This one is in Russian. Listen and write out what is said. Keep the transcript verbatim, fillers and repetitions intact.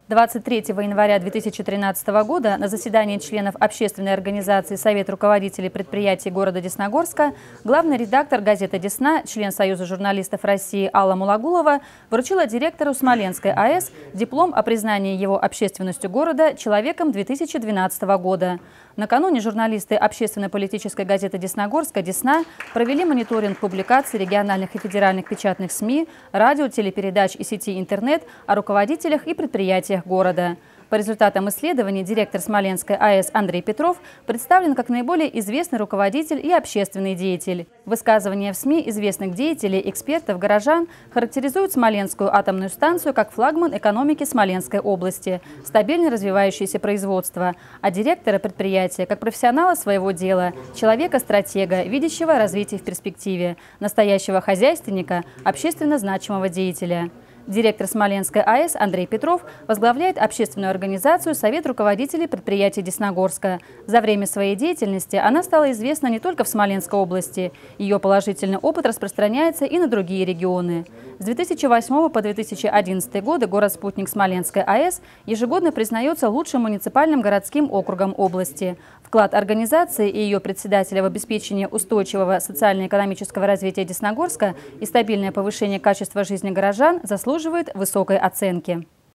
двадцать третьего января две тысячи тринадцатого года на заседании членов общественной организации Совет руководителей предприятий города Десногорска главный редактор газеты «Десна», член Союза журналистов России Алла Мулагулова вручила директору Смоленской АЭС диплом о признании его общественностью города человеком две тысячи двенадцатого года. Накануне журналисты общественно-политической газеты «Десногорска» «Десна» провели мониторинг публикаций региональных и федеральных печатных СМИ, радио, телепередач и сети интернет о руководителях и предприятиях города. По результатам исследований директор Смоленской АЭС Андрей Петров представлен как наиболее известный руководитель и общественный деятель. Высказывания в СМИ известных деятелей, экспертов, горожан характеризуют Смоленскую атомную станцию как флагман экономики Смоленской области, стабильно развивающееся производство, а директора предприятия как профессионала своего дела, человека-стратега, видящего развитие в перспективе, настоящего хозяйственника, общественно значимого деятеля. Директор Смоленской АЭС Андрей Петров возглавляет общественную организацию «Совет руководителей предприятий Десногорска». За время своей деятельности она стала известна не только в Смоленской области. Ее положительный опыт распространяется и на другие регионы. С две тысячи восьмого по две тысячи одиннадцатый годы город-спутник Смоленской АЭС ежегодно признается лучшим муниципальным городским округом области. Вклад организации и ее председателя в обеспечение устойчивого социально-экономического развития Десногорска и стабильное повышение качества жизни горожан заслуживает высокой оценки.